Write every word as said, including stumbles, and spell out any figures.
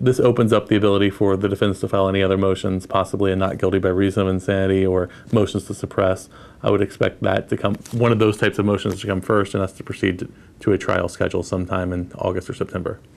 this opens up the ability for the defense to file any other motions, possibly a not guilty by reason of insanity or motions to suppress. I would expect that to come, one of those types of motions to come first, and us to proceed to, to a trial schedule sometime in August or September.